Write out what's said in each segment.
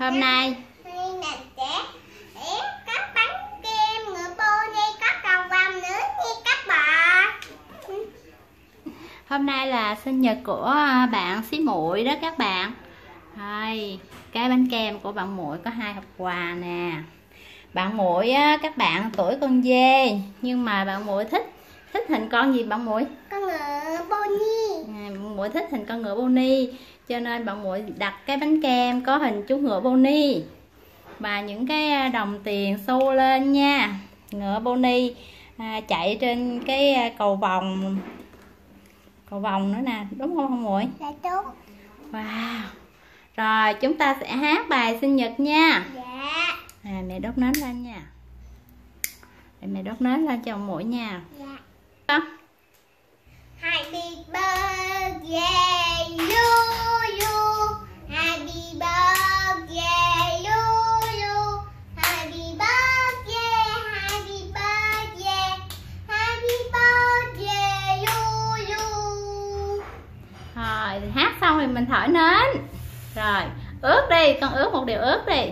Hôm nay mình sẽ cắt bánh kem ngựa pony, cắt cầu vồng nữa nha các bạn. hôm nay là sinh nhật của bạn Xí Muội đó các bạn. Đây, cái bánh kem của bạn Muội có 2 hộp quà nè. Bạn Muội á, các bạn tuổi con dê, nhưng mà bạn Muội thích hình con gì bạn Muội? Con ngựa pony. Bạn Muội thích hình con ngựa pony, cho nên bạn Muội đặt cái bánh kem có hình chú ngựa pony và những cái đồng tiền xu lên nha. Ngựa pony chạy trên cái cầu vồng nữa nè, đúng không Muội? Dạ đúng. Wow. Rồi chúng ta sẽ hát bài sinh nhật nha. Dạ. Mẹ đốt nến lên nha. Để mẹ đốt nến lên cho Muội nha. Dạ. Đó. Happy birthday you. Happy birthday you. Happy birthday, happy birthday, happy birthday you. Rồi hát xong thì mình thổi nến. Rồi ướt đi, con ướt một điều ướt đi.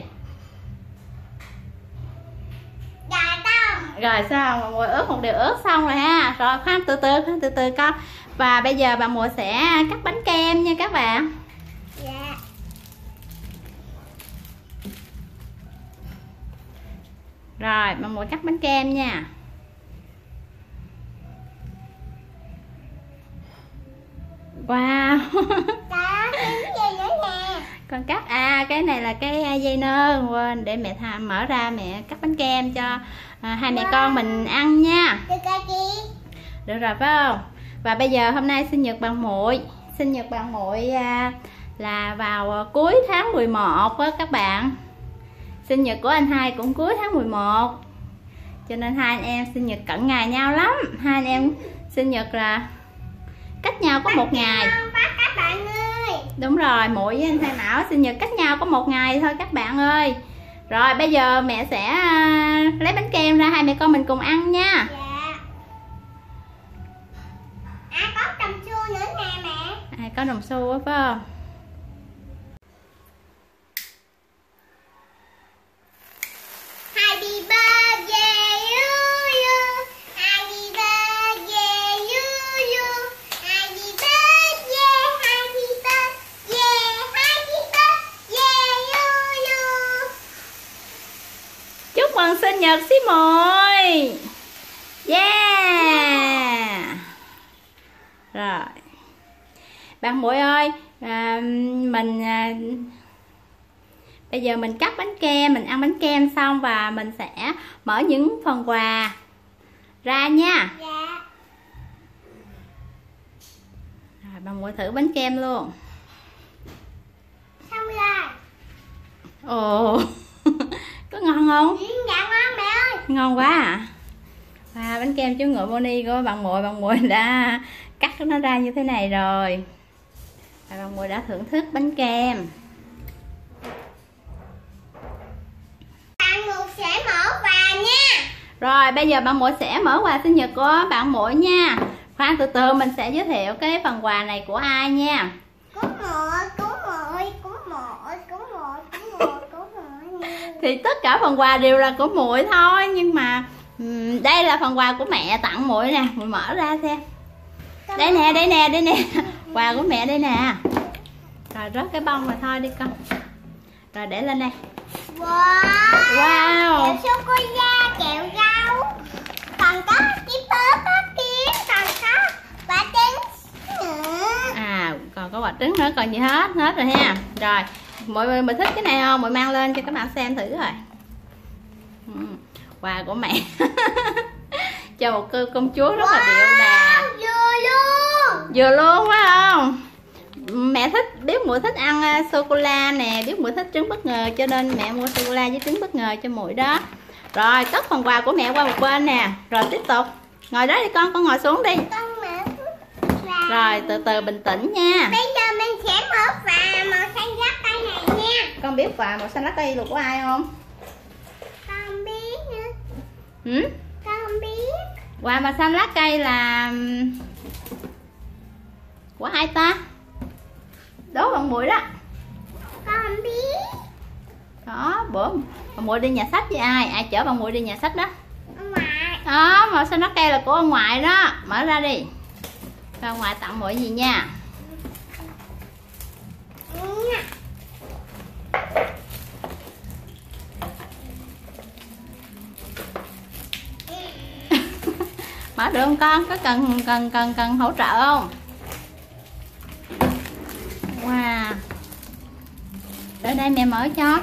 Dạ xong. Rồi sao Muội ướt một điều ướt xong rồi ha. Rồi khoan từ từ con. Và bây giờ bà Muội sẽ cắt bánh kem nha các bạn. Dạ. Rồi bà Muội cắt bánh kem nha. Wow. Đó, cái gì nữa nè. Con cắt cái này là cái dây nơ, quên để mẹ mở ra mẹ cắt bánh kem cho hai mẹ con mình ăn nha. Được rồi chị. Được rồi phải không? Và bây giờ hôm nay sinh nhật bạn Muội. Sinh nhật bạn Muội là vào cuối tháng 11 á các bạn. Sinh nhật của anh hai cũng cuối tháng 11. Cho nên hai anh em sinh nhật cận ngày nhau lắm. Hai anh em sinh nhật là cách nhau có một ngày. Bác các bạn ơi. Đúng rồi, Muội với anh Hai Mão sinh nhật cách nhau có một ngày thôi các bạn ơi. Rồi bây giờ mẹ sẽ lấy bánh kem ra, hai mẹ con mình cùng ăn nha. Dạ. Có đồng xu nữa nè mẹ. Có đồng xu á phải không? Happy birthday you. Happy birthday you. Happy birthday, happy birthday, happy birthday you. Chúc mừng sinh nhật Xí Muội. Yeah. Rồi bạn Muội ơi, bây giờ mình cắt bánh kem, mình ăn bánh kem xong và mình sẽ mở những phần quà ra nha. Dạ. Rồi bạn Muội thử bánh kem luôn. Xong rồi. Ồ. Có ngon không? Dạ ngon mẹ ơi. Ngon quá à. Bánh kem chú ngựa pony của bạn Muội đã cắt nó ra như thế này rồi. Và bạn Muội đã thưởng thức bánh kem. Bạn Muội sẽ mở quà nha. Rồi bây giờ bạn Muội sẽ mở quà sinh nhật của bạn Muội nha. Khoan từ từ mình sẽ giới thiệu cái phần quà này của ai nha. Của Muội. Thì tất cả phần quà đều là của Muội thôi, nhưng mà đây là phần quà của mẹ tặng Muội nè. Muội mở ra xem. Đây nè. Quà của mẹ đây nè. Rồi rớt cái bông mà thôi đi con. Rồi để lên đây. Wow. Kẹo sô-cô-la, kẹo rau. Còn có shipper, có kiến, còn có quả trứng nữa. Còn có quả trứng nữa, còn gì hết rồi ha. Rồi Muội thích cái này không? Muội mang lên cho các bạn xem thử rồi. Quà của mẹ. Cho một công chúa rất là điệu đà. Vừa luôn phải không? Mẹ biết Muội thích ăn sô-cô-la nè, biết Muội thích trứng bất ngờ, cho nên mẹ mua sô-cô-la với trứng bất ngờ cho Muội đó. Rồi cất phần quà của mẹ qua một bên nè. Rồi tiếp tục ngồi đó đi con ngồi xuống đi. Rồi từ từ bình tĩnh nha. Bây giờ mình sẽ mở quà màu xanh lá cây này nha. Con biết quà màu xanh lá cây là của ai không? Con biết nữa. Con biết. Quà màu xanh lá cây là của ai ta? Đố bạn Muội đó. Con biết. Đó, bữa bà Muội đi nhà sách với ai? Ai chở bà Muội đi nhà sách đó? Ông ngoại. Đó, màu xanh lá cây là của ông ngoại đó. Mở ra đi. Và ông ngoại tặng Muội gì nha? Mở được không con? Có cần hỗ trợ không? Wow. Ở đây mẹ mở cho.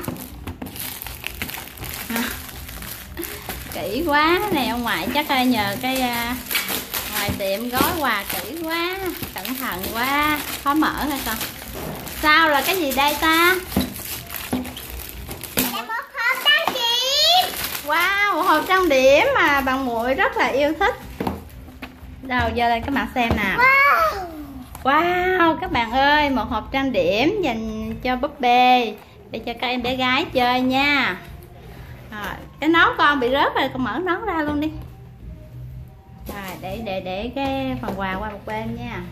Kỹ quá này, ông ngoại chắc nhờ cái ngoài tiệm gói quà kỹ quá, cẩn thận quá, khó mở hả con? Sao là cái gì đây ta? Là một hộp trang điểm. Wow, một hộp trang điểm mà bà Muội rất là yêu thích. Đâu giờ lên các bạn xem nào. Wow. Wow, các bạn ơi, một hộp trang điểm dành cho búp bê để cho các em bé gái chơi nha. Rồi, cái nón con bị rớt rồi, con mở nón ra luôn đi. Rồi, để cái phần quà qua một bên nha.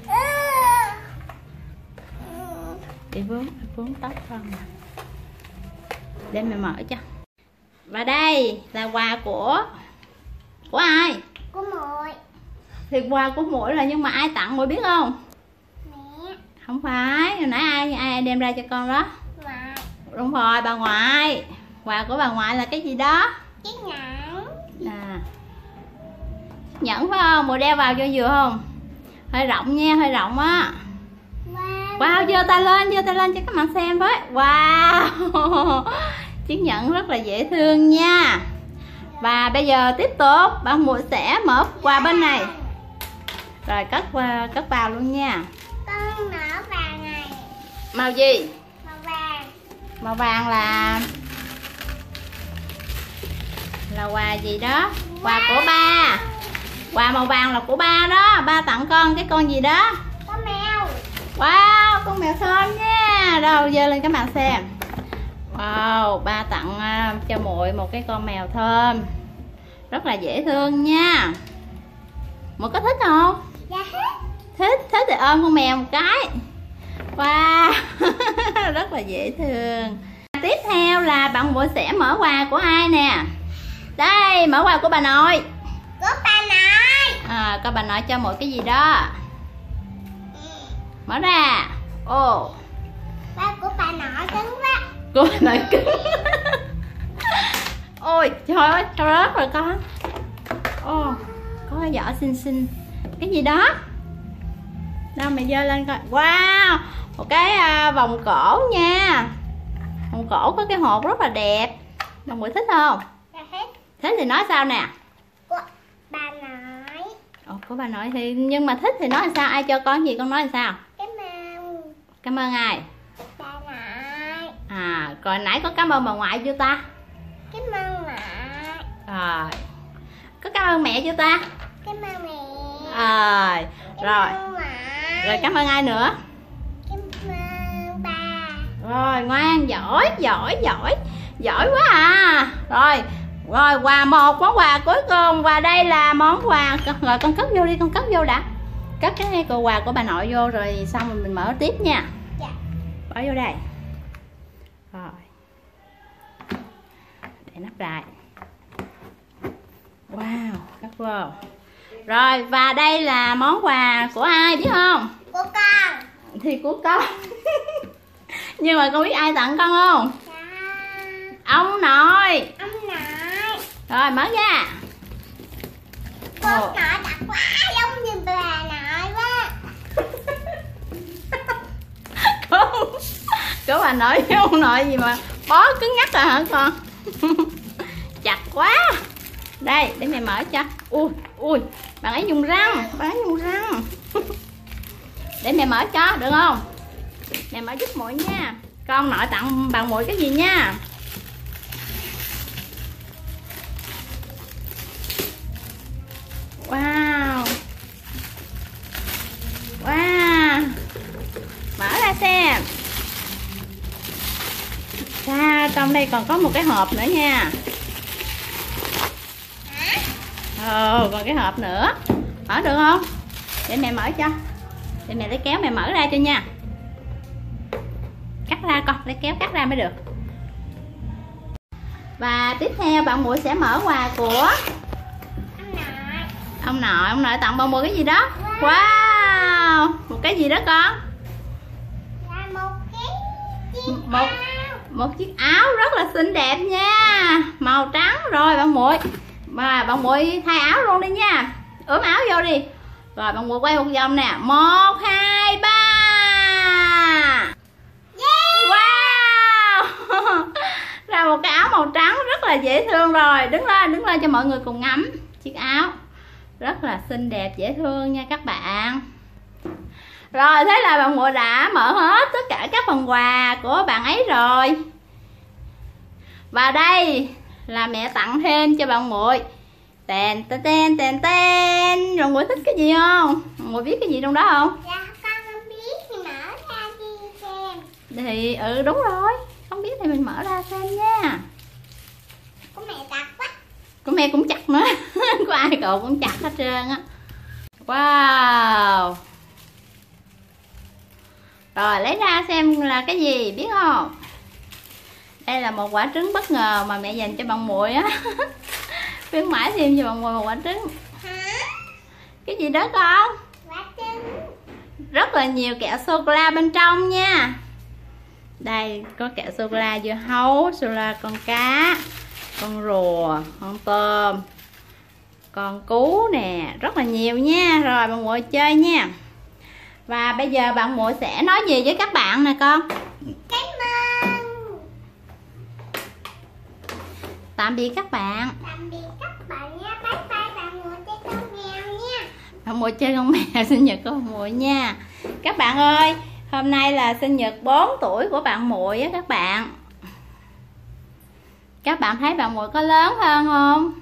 Bị vướng tóc con nè. Để mẹ mở cho. Và đây là quà của ai? Của Muội. Thì quà của Muội là, nhưng mà ai tặng Muội biết không? Mẹ. Không phải, hồi nãy ai đem ra cho con đó? Ngoại. Đúng rồi, bà ngoại. Quà của bà ngoại là cái gì đó? Chiếc nhẫn. À, nhẫn phải không? Muội đeo vào cho vừa không? Hơi rộng nha, hơi rộng á. Wow, giơ tay lên cho các bạn xem với. Wow. Chiếc nhẫn rất là dễ thương nha. Và bây giờ tiếp tục bà Muội sẽ mở qua bên này. Rồi cất vào luôn nha. Con mở vàng này. Màu gì? Màu vàng. Màu vàng là quà gì đó? Quà của ba. Quà màu vàng là của ba đó. Ba tặng con cái con gì đó? Con mèo. Wow, con mèo thơm nha. Đâu giơ lên các bạn xem. Wow, ba tặng cho Muội một cái con mèo thơm. Rất là dễ thương nha. Muội có thích không? Dạ thích. Thích thì ôm con mèo một cái. Wow. Rất là dễ thương. Tiếp theo là bạn Muội sẽ mở quà của ai nè? Đây, mở quà của bà nội. Của bà nội. Coi bà nội cho Muội cái gì đó. Mở ra. Ồ. Ba của bà nội cứng quá. Của bà nội cứng. Ôi trời ơi, sao rớt rồi con. Ồ, có cái giỏ xinh. Cái gì đó? Đâu mẹ giơ lên coi. Wow, một cái vòng cổ nha. Vòng cổ có cái hộp rất là đẹp. Đồng Muội thích không? Dạ thích. Thích thì nói sao nè? Của bà nội. Ồ, của bà nội thì, nhưng mà thích thì nói sao? Ai cho con gì con nói sao? Cảm ơn ai? Bà nội. Rồi nãy có cảm ơn bà ngoại chưa ta? Cảm ơn ngoại. Rồi. Có cảm ơn mẹ chưa ta? Cảm ơn mẹ. Rồi. Rồi cảm ơn ai nữa? Cảm ơn ba. Rồi ngoan, giỏi quá à. Rồi quà một, món quà cuối cùng. Và đây là món quà. Rồi con cất vô đi, con cất vô đã. Cất cái quà của bà nội vô rồi xong rồi mình mở tiếp nha. Dạ. Bỏ vô đây. Rồi. Để nắp lại. Wow, cất vô. Rồi và đây là món quà của ai biết không? Của con. Thì của con. Nhưng mà con biết ai tặng con không? Dạ. Ông nội. Ông nội. Rồi mở ra. Con nội đặt quá giống như bà nội quá. Của bà nội với ông nội gì mà bó cứng ngắc rồi hả con? Chặt quá. Đây để mẹ mở cho. Ui bạn ấy dùng răng. Để mẹ mở cho được không? Mẹ mở giúp Muội nha. Con nội tặng bà Muội cái gì nha? Wow. Mở ra xem. Trong đây còn có một cái hộp nữa nha. Còn cái hộp nữa. Mở được không? Để mẹ mở cho. Để mẹ lấy kéo mẹ mở ra cho nha. Cắt ra con, lấy kéo cắt ra mới được. Và tiếp theo bạn muội sẽ mở quà của ông nội tặng bạn muội cái gì đó. Wow, một cái gì đó con? Một chiếc áo rất là xinh đẹp nha, màu trắng. Rồi bạn muội, mà bạn muội thay áo luôn đi nha, ướm áo vô đi. Rồi bạn muội quay một vòng nè, 1 2 3. Wow. Ra một cái áo màu trắng rất là dễ thương. Rồi đứng lên cho mọi người cùng ngắm chiếc áo rất là xinh đẹp dễ thương nha các bạn. Rồi thế là bạn muội đã mở hết tất cả các phần quà của bạn ấy rồi. Và đây là mẹ tặng thêm cho bạn muội. Tèn tèn tèn tèn tèn. Rồi muội thích cái gì không? Muội biết cái gì trong đó không? Dạ con không biết thì mở ra đi xem. Thì đúng rồi, không biết thì mình mở ra xem nha. Của mẹ chặt quá. Của mẹ cũng chặt nữa. Của ai cậu cũng chặt hết trơn á. Wow. Rồi lấy ra xem là cái gì biết không? Đây là một quả trứng bất ngờ mà mẹ dành cho bạn muội á. Khuyến mãi thêm cho bạn muội một quả trứng. Hả? Cái gì đó con? Quả trứng. Rất là nhiều kẹo sô cô la bên trong nha. Đây có kẹo sô cô la dưa hấu, sô cô la con cá, con rùa, con tôm, con cú nè, rất là nhiều nha. Rồi bạn muội chơi nha. Và bây giờ bạn muội sẽ nói gì với các bạn nè con? Cảm ơn. Tạm biệt các bạn. Tạm biệt các bạn nha. Bye bye bạn muội chơi con mèo nha. Bạn muội chơi con mèo sinh nhật của bạn muội nha. Các bạn ơi, hôm nay là sinh nhật 4 tuổi của bạn muội á các bạn. Các bạn thấy bạn muội có lớn hơn không?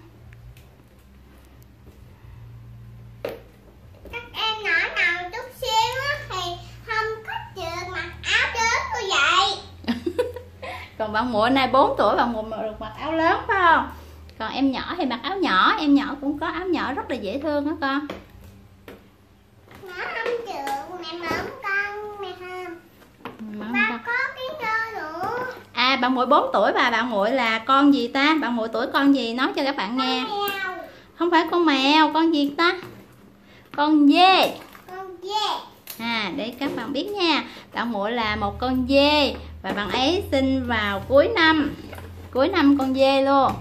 Các em nhỏ nào chút xíu á thì không có được mặc áo lớn như vậy. Còn bạn muội này 4 tuổi, bạn muội được mặc áo lớn phải không? Còn em nhỏ thì mặc áo nhỏ, em nhỏ cũng có áo nhỏ rất là dễ thương đó con. Nó không được, mẹ mớm con, mẹ không. Ba có cái rơ nữa. À, bạn muội 4 tuổi và bạn muội là con gì ta? Bạn muội tuổi con gì nói cho các bạn nghe. Con mèo. Không phải con mèo, con gì ta? Con dê. Con dê. À, để các bạn biết nha. Bạn muội là một con dê và bạn ấy sinh vào cuối năm con dê luôn.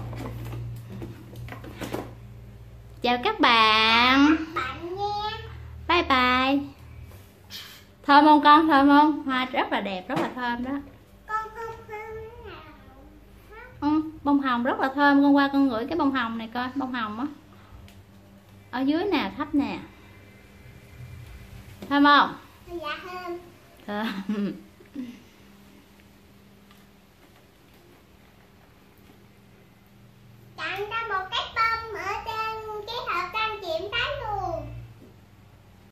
Chào các bạn. Bạn nha. Bye bye. Thơm không con? Thơm không? Hoa rất là đẹp, rất là thơm đó. Con không nào. Bông hồng rất là thơm. Con qua con ngửi cái bông hồng này coi. Bông hồng á, ở dưới nè, thấp nè. Thơm không? Dạ thơm. Thơm.